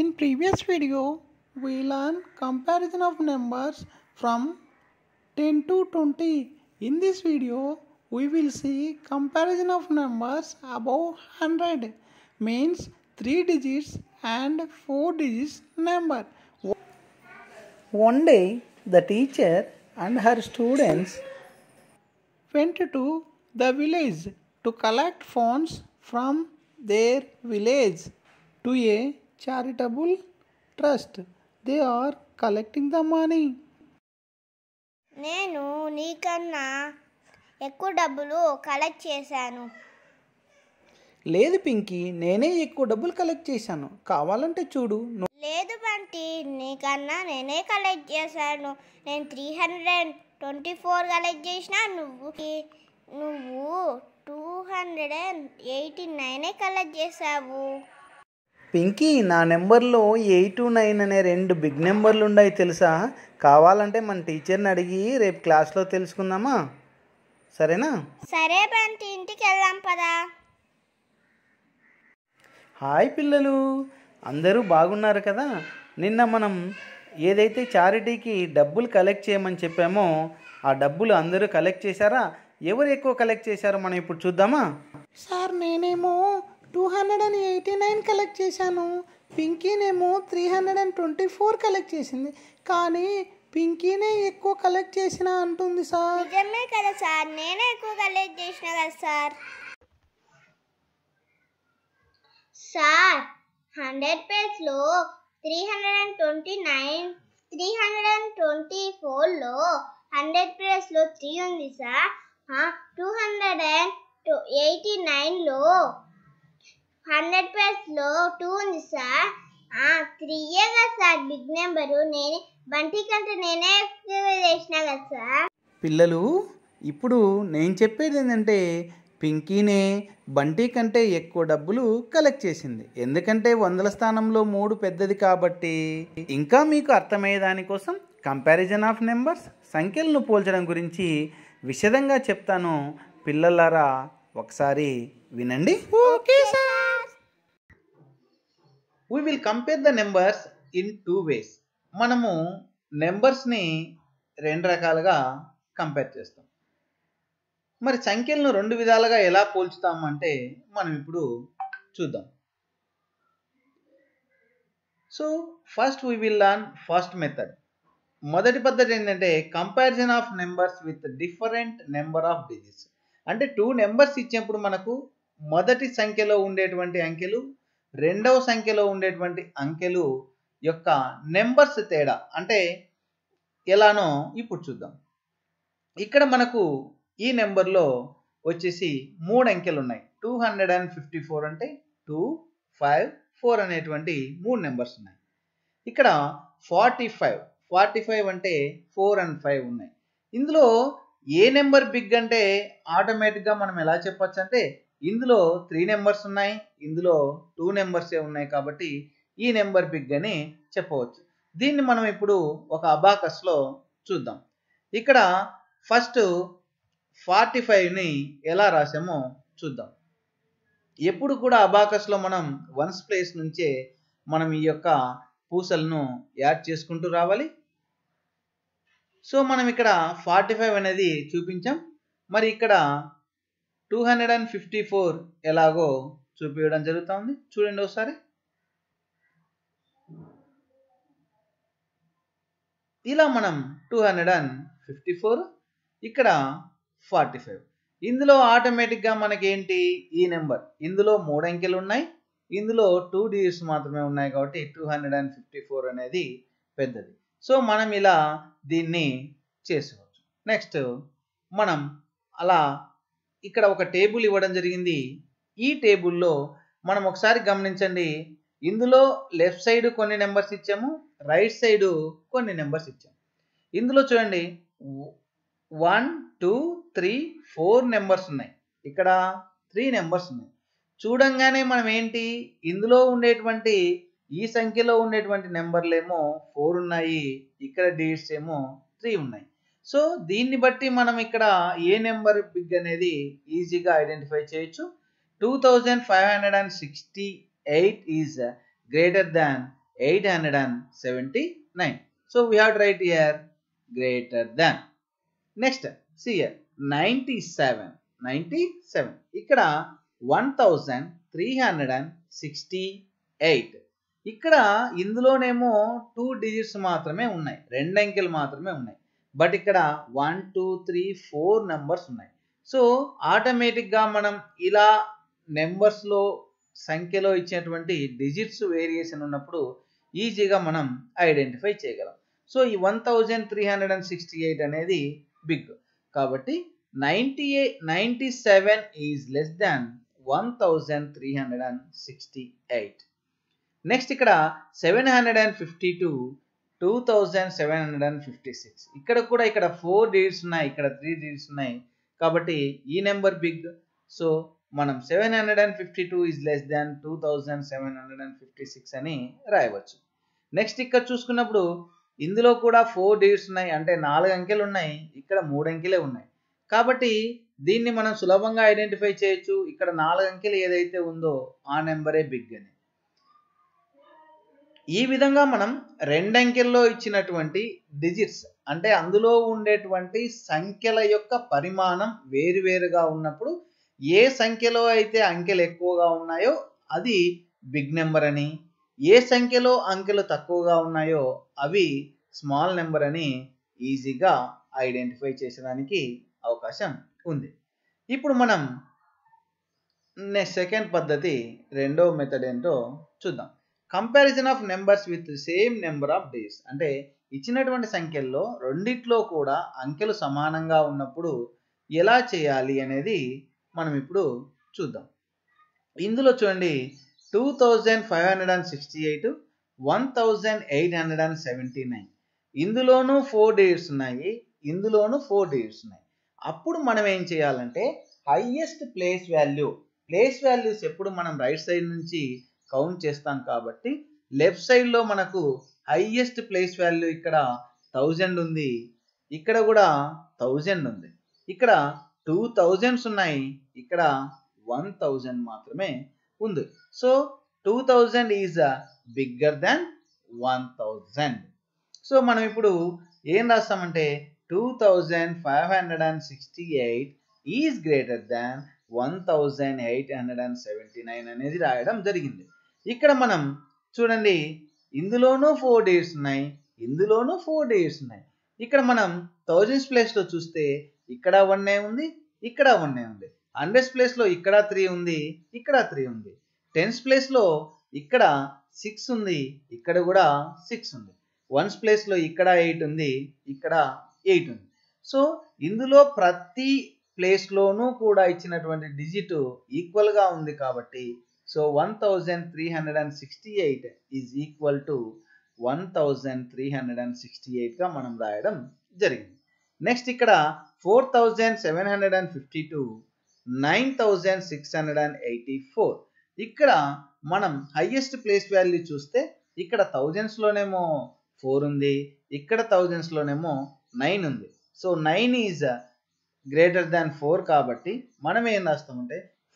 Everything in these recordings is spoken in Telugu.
In previous video, we learned comparison of numbers from 10 to 20. In this video, we will see comparison of numbers above 100, means 3 digits and 4 digits number. One day, the teacher and her students went to the village to collect funds from their village to a charitable trust. They are collecting the money. నేను నీకన్నా ఎక్కువ డబ్బులు కలెక్ట్ చేశాను. లేదు పింకీ, నేనే ఎక్కువ డబ్బులు కలెక్ట్ చేశాను, కావాలంటే చూడు. లేదు బంటి, నీకన్నా నేనే కలెక్ట్ చేశాను. నేను 324 కలెక్ట్ చేసిన, నువ్వు 289 కలెక్ట్ చేశావు. పింకీ, నా నెంబర్లో 8, 9 అనే 2 బిగ్ నెంబర్లు ఉన్నాయి తెలుసా? కావాలంటే మన టీచర్ని అడిగి రేపు క్లాస్లో తెలుసుకుందామా? సరేనా? సరే బంటి, ఇంటికి వెళ్దాం పదా. హాయ్ పిల్లలు, అందరూ బాగున్నారు కదా? నిన్న మనం ఏదైతే చారిటీకి డబ్బులు కలెక్ట్ చేయమని చెప్పామో ఆ డబ్బులు అందరూ కలెక్ట్ చేశారా? ఎవరు ఎక్కువ కలెక్ట్ చేశారో మనం ఇప్పుడు చూద్దామా? సార్, నేనేమో 289 కలెక్ట్ చేశాను, పింకీనేమో 324 కలెక్ట్ చేసింది. కానీ పింకీనే ఎక్కువ కలెక్ట్ చేసిన అంటుంది సార్. నిజమే కదా సార్, నేనే ఎక్కువ కలెక్ట్ చేసిన కదా సార్. సార్, 100 పేజ్లో 329, 324లో 100 పేజ్లో 3 ఉంది సార్. 289లో 100 పేజ్లో 2 ఉంది సార్. 3 కదా సార్ బిగ్ నెంబరు. నేనే బంటి కంటే నేనే ఎక్కువ చేసిన కదా సార్. పిల్లలు, ఇప్పుడు నేను చెప్పేది ఏంటంటే పింకీనే బంటి కంటే ఎక్కువ డబ్బులు కలెక్ట్ చేసింది. ఎందుకంటే 100ల స్థానంలో 3 పెద్దది కాబట్టి. ఇంకా మీకు అర్థమయ్యే దానికోసం కంపారిజన్ ఆఫ్ నెంబర్స్, సంఖ్యలను పోల్చడం గురించి విశదంగా చెప్తాను. పిల్లలారా ఒకసారి వినండి. Okay sir. We will compare the numbers in 2 ways. మనము నెంబర్స్ని 2 రకాలుగా కంపేర్ చేస్తాం. మరి సంఖ్యలను 2 విధాలుగా ఎలా పోల్చుతాము అంటే మనం ఇప్పుడు చూద్దాం. So first we will learn first method. మొదటి పద్ధతి ఏంటంటే comparison of numbers with different number of digits. అంటే 2 నెంబర్స్ ఇచ్చినప్పుడు మనకు మొదటి సంఖ్యలో ఉండేటువంటి అంకెలు, రెండవ సంఖ్యలో ఉండేటువంటి అంకెలు యొక్క నెంబర్స్ తేడా అంటే ఎలానో ఇప్పుడు చూద్దాం. ఇక్కడ మనకు ఈ నెంబర్లో వచ్చేసి 3 అంకెలు ఉన్నాయి. 254 అంటే 2, 5, 4 అనేటువంటి 3 నెంబర్స్ ఉన్నాయి. ఇక్కడ 45 అంటే 4 and 5 ఉన్నాయి. ఇందులో ఏ నెంబర్ బిగ్ అంటే ఆటోమేటిక్గా మనం ఎలా చెప్పొచ్చు అంటే ఇందులో 3 నెంబర్స్ ఉన్నాయి, ఇందులో 2 నెంబర్సే ఉన్నాయి కాబట్టి ఈ నెంబర్ బిగ్ అని చెప్పవచ్చు. దీన్ని మనం ఇప్పుడు ఒక అబాకస్లో చూద్దాం. ఇక్కడ ఫస్ట్ 45ని ఎలా రాసామో చూద్దాం. ఎప్పుడు కూడా అబాకస్లో మనం వన్స్ ప్లేస్ నుంచే మనం ఈ యొక్క పూసలను యాడ్ చేసుకుంటూ రావాలి. సో మనం ఇక్కడ 45 అనేది చూపించాం. మరి ఇక్కడ 254 ఎలాగో చూపించడం జరుగుతుంది. చూడండి ఒకసారి. ఇలా మనం 254, ఇక్కడ 45. ఇందులో ఆటోమేటిక్గా మనకేంటి ఈ నెంబర్, ఇందులో 3 అంకెలు ఉన్నాయి, ఇందులో 2 డిజిట్స్ మాత్రమే ఉన్నాయి కాబట్టి 254 అనేది పెద్దది. సో మనం ఇలా దీన్ని చేసుకోవచ్చు. నెక్స్ట్ మనం అలా ఇక్కడ ఒక టేబుల్ ఇవ్వడం జరిగింది. ఈ టేబుల్లో మనం ఒకసారి గమనించండి. ఇందులో లెఫ్ట్ సైడ్ కొన్ని నెంబర్స్ ఇచ్చాము, రైట్ సైడ్ కొన్ని నెంబర్స్ ఇచ్చాము. ఇందులో చూడండి 1, 2, 3, 4 నెంబర్స్ ఉన్నాయి. ఇక్కడ 3 నెంబర్స్ ఉన్నాయి. చూడంగానే మనం ఏంటి ఇందులో ఉండేటువంటి ఈ సంఖ్యలో ఉండేటువంటి నెంబర్లేమో 4 ఉన్నాయి, ఇక్కడ డిజిట్స్ ఏమో 3 ఉన్నాయి. సో దీన్ని బట్టి మనం ఇక్కడ ఏ నెంబర్ బిగ్ అనేది ఈజీగా ఐడెంటిఫై చేయొచ్చు. 2568 is greater than 879. So we have to write here greater than. Next, see here 97. ఇక్కడ 1368. ఇక్కడ ఇందులోనేమో 2 డిజిట్స్ మాత్రమే ఉన్నాయి, 2 అంకెలు మాత్రమే ఉన్నాయి. బట్ ఇక్కడ 1 2 3 4 నెంబర్స్ ఉన్నాయి. సో ఆటోమేటిక్గా మనం ఇలా నెంబర్స్లో సంఖ్యలో ఇచ్చినటువంటి డిజిట్స్ వేరియేషన్ ఉన్నప్పుడు ఈజీగా మనం ఐడెంటిఫై చేయగలం. సో ఈ 1368 అనేది బిగ్ కాబట్టి 97 ఈజ్ లెస్ దాన్ 1368. నెక్స్ట్ ఇక్కడ 752 2756. ఇక్కడ కూడా ఇక్కడ 4 డిజిట్స్ ఉన్నాయి, ఇక్కడ 3 డిజిట్స్ ఉన్నాయి కాబట్టి ఈ నెంబర్ బిగ్. సో మనం 752 ఈజ్ లెస్ దాన్ 2756 అని రాయవచ్చు. నెక్స్ట్ ఇక్కడ చూసుకున్నప్పుడు ఇందులో కూడా 4 డిజిట్స్ ఉన్నాయి, అంటే 4 అంకెలు ఉన్నాయి, ఇక్కడ 3 అంకెలే ఉన్నాయి కాబట్టి దీన్ని మనం సులభంగా ఐడెంటిఫై చేయొచ్చు. ఇక్కడ 4 అంకెలు ఏదైతే ఉందో ఆ నెంబరే బిగ్ అని. ఈ విధంగా మనం 2 అంకెల్లో ఇచ్చినటువంటి డిజిట్స్ అంటే అందులో ఉండేటువంటి సంఖ్యల యొక్క పరిమాణం వేరువేరుగా ఉన్నప్పుడు ఏ సంఖ్యలో అయితే అంకెలు ఎక్కువగా ఉన్నాయో అది బిగ్ నెంబర్ అని, ఏ సంఖ్యలో అంకెలు తక్కువగా ఉన్నాయో అవి స్మాల్ నెంబర్ అని ఈజీగా ఐడెంటిఫై చేసేదానికి అవకాశం ఉంది. ఇప్పుడు మనం సెకండ్ పద్ధతి, రెండో మెథడ్ ఏంటో చూద్దాం. Comparison of numbers with same number of days. అంటే ఇచ్చినటువంటి సంఖ్యల్లో రెండిట్లో కూడా అంకెలు సమానంగా ఉన్నప్పుడు ఎలా చేయాలి అనేది మనం ఇప్పుడు చూద్దాం. ఇందులో చూడండి 2568 1879. ఇందులోనూ 4 డిజిట్స్ ఉన్నాయి, ఇందులోనూ 4 డిజిట్స్ ఉన్నాయి. అప్పుడు మనం ఏం చేయాలంటే హైయెస్ట్ ప్లేస్ వాల్యూస్ ఎప్పుడు మనం రైట్ సైడ్ నుంచి కౌంట్ చేస్తాం కాబట్టి లెఫ్ట్ సైడ్లో మనకు హైయెస్ట్ ప్లేస్ వాల్యూ ఇక్కడ 1000 ఉంది, ఇక్కడ కూడా 1000 ఉంది, ఇక్కడ 2000s ఉన్నాయి, ఇక్కడ 1000 మాత్రమే ఉంది. So 2000 is bigger than 1000. So మనం ఇప్పుడు ఏం రాస్తామంటే 2568 ఈజ్ గ్రేటర్ దాన్ 1879 అనేది రాయడం జరిగింది. ఇక్కడ మనం చూడండి ఇందులోనూ 4 డిజిట్స్ ఉన్నాయి, ఇందులోనూ 4 డిజిట్స్ ఉన్నాయి. ఇక్కడ మనం థౌజండ్స్ ప్లేస్లో చూస్తే ఇక్కడ 1 ఉంది, ఇక్కడ 1 ఉంది. హండ్రెడ్స్ ప్లేస్లో ఇక్కడ 3 ఉంది, ఇక్కడ 3 ఉంది. టెన్స్ ప్లేస్లో ఇక్కడ 6 ఉంది, ఇక్కడ కూడా 6 ఉంది. వన్స్ ప్లేస్లో ఇక్కడ 8 ఉంది, ఇక్కడ 8 ఉంది. సో ఇందులో ప్రతి ప్లేస్లోనూ కూడా ఇచ్చినటువంటి డిజిట్ ఈక్వల్గా ఉంది కాబట్టి సో 1368 ఈజ్ ఈక్వల్ టు 1368గా మనం రాయడం జరిగింది. నెక్స్ట్ ఇక్కడ 4752 9684. ఇక్కడ మనం హైయెస్ట్ ప్లేస్ వాల్యూ చూస్తే ఇక్కడ థౌజండ్స్లోనేమో 4 ఉంది, ఇక్కడ థౌజండ్స్లోనేమో 9 ఉంది. సో 9 ఈజ్ గ్రేటర్ దాన్ 4 కాబట్టి మనం ఏం రాస్తామంటే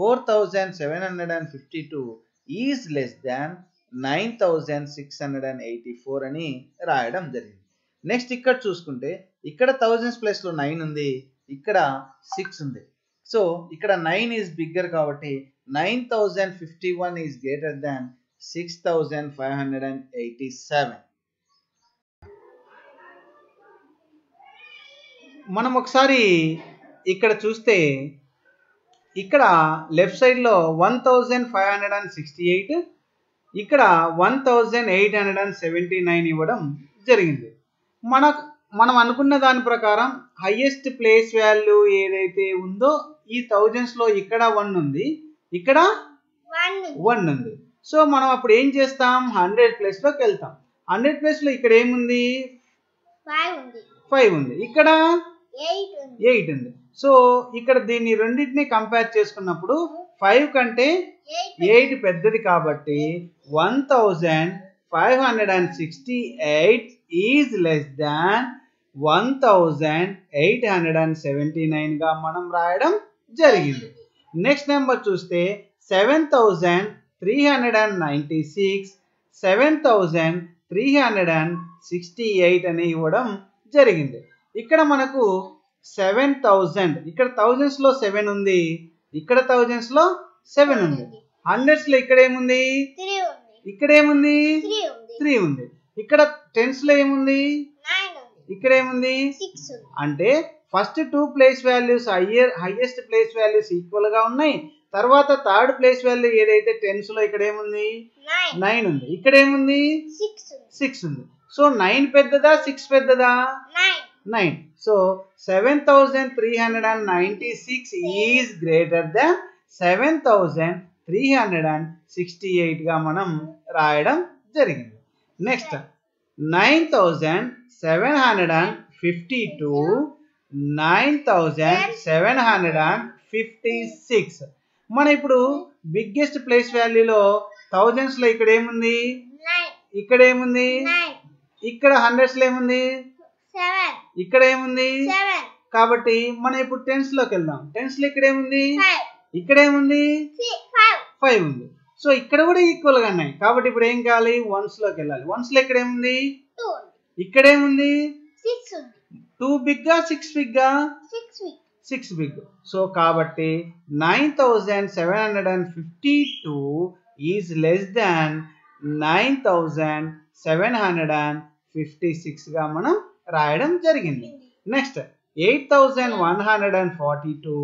4752 ఈజ్ లెస్ దాన్ 9684 అని రాయడం జరిగింది. నెక్స్ట్ ఇక్కడ చూసుకుంటే ఇక్కడ థౌజండ్స్ ప్లేస్లో 9 ఉంది, ఇక్కడ 6 ఉంది. సో ఇక్కడ 9 ఈజ్ బిగ్గర్ కాబట్టి 9051 ఈజ్ గ్రేటర్ దాన్ 6587. మనం ఒకసారి ఇక్కడ చూస్తే ఇక్కడ లెఫ్ట్ సైడ్లో 1568, ఇక్కడ 1879 ఇవ్వడం జరిగింది. మనం అనుకున్న దాని ప్రకారం హైయెస్ట్ ప్లేస్ వాల్యూ ఏదైతే ఉందో ఈ థౌజండ్స్లో ఇక్కడ 1 ఉంది, ఇక్కడ 1 ఉంది. సో మనం అప్పుడు ఏం చేస్తాం 100 ప్లేస్లోకి వెళ్తాం. 100 ప్లేస్లో ఇక్కడ ఏముంది 5 ఉంది, ఇక్కడ 8 ఉంది. సో ఇక్కడ దీన్ని రెండింటిని కంపేర్ చేసుకున్నప్పుడు 5 కంటే 8 పెద్దది కాబట్టి 1568 ఈజ్ లెస్ దాన్ 1879 గా మనం రాయడం జరిగింది. నెక్స్ట్ నెంబర్ చూస్తే 7396 7368 అని ఇవ్వడం జరిగింది. ఇక్కడ మనకు 7000, ఇక్కడ థౌజండ్స్ లో 7 ఉంది, ఇక్కడ థౌజండ్స్ లో 7 ఉంది. హండ్రెడ్స్ లో ఇక్కడ ఏముంది, ఇక్కడ ఏముంది 3 ఉంది. ఇక్కడ టెన్స్ లో ఏముంది, ఇక్కడ ఏముంది 6. అంటే first 2 place values highest place values equal గా ఉన్నాయి. తర్వాత థర్డ్ ప్లేస్ వాల్యూ ఏదైతే టెన్స్ లో ఇక్కడ ఏముంది 9 ఉంది, ఇక్కడ ఏముంది 6 ఉంది. సో 9 పెద్దదా 6 పెద్దదా, 9. సో 7396 ఈజ్ గ్రేటర్ దాన్ 7368 గా మనం రాయడం జరిగింది. నెక్స్ట్ 9752 9756. మన ఇప్పుడు బిగ్గెస్ట్ ప్లేస్ వాల్యూలో థౌజండ్స్ లో ఇక్కడ ఏముంది, ఇక్కడ ఏముంది, ఇక్కడ హండ్రెడ్స్ లో ఏముంది, ఇక్కడ ఏముంది. కాబట్టి మనం ఇప్పుడు టెన్స్ లోకి వెళ్దాం. టెన్స్ లో ఇక్కడ ఏముంది, ఇక్కడ ఏముంది 5 ఉంది. సో ఇక్కడ కూడా ఈక్వల్ గా ఉన్నాయి. కాబట్టి ఇప్పుడు ఏం కావాలి, వన్స్ లోకి వెళ్ళాలి. వన్స్ లో ఇక్కడ ఏముంది, ఇక్కడ ఏముంది 2 బిగ్గా 6 బిగ్గా 6 బిగ్. సో కాబట్టి 9752 ఈజ్ లెస్ దాన్ 9756 గా మనం రాయడం జరిగింది. నెక్స్ట్ 8142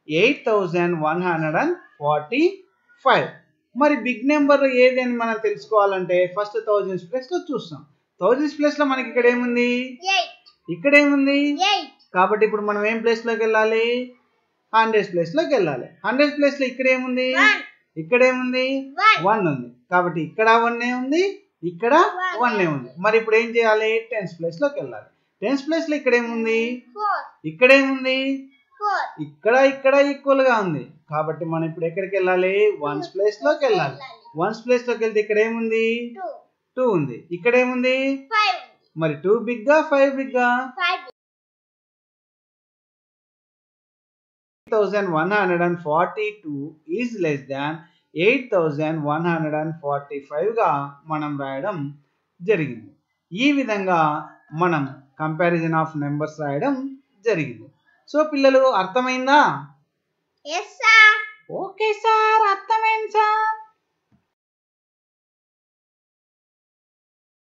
8145. మరి బిగ్ నెంబర్ ఏది అని మనం తెలుసుకోవాలంటే ఫస్ట్ థౌజండ్స్ ప్లేస్ లో చూస్తాం. థౌజండ్స్ ప్లేస్ లో మనకి ఇక్కడ ఏముంది, ఇక్కడ ఏముంది. కాబట్టి ఇప్పుడు మనం ఏం ప్లేస్ లోకి వెళ్ళాలి, హండ్రెడ్స్ ప్లేస్ లోకి వెళ్ళాలి. హండ్రెడ్స్ ప్లేస్ లో ఇక్కడ ఏముంది, ఇక్కడ ఏముంది 1 ఉంది. కాబట్టి ఇక్కడ 1 ఉంది, ఇక్కడ 1 ఉంది. మరి ఇప్పుడు ఏం చేయాలి, టెన్స్ ప్లేస్ లోకి వెళ్ళాలి. టెన్స్ ప్లేస్ లో ఇక్కడ ఏముంది, ఇక్కడ ఏముంది, ఇక్కడ ఇక్కడ ఈక్వల్ గా ఉంది. కాబట్టి మనం ఇప్పుడు ఎక్కడికి వెళ్ళాలి, వన్స్ ప్లేస్ లోకి వెళ్ళాలి. వన్స్ ప్లేస్ లోకి వెళ్తే ఇక్కడ ఏముంది 2 ఉంది, ఇక్కడ ఏముంది 5. మరి 2 బిగ్గా 5 బిగ్గా. 8142 ఈజ్ లెస్ దాన్ 8145 గా మనం రాయడం జరిగింది. ఈ విధంగా మనం కంపారిజన్ ఆఫ్ నెంబర్స్ రాయడం జరిగింది. సో పిల్లలు అర్థమైందా? Yes sir. ఓకే సార్, అర్థమైంది సార్.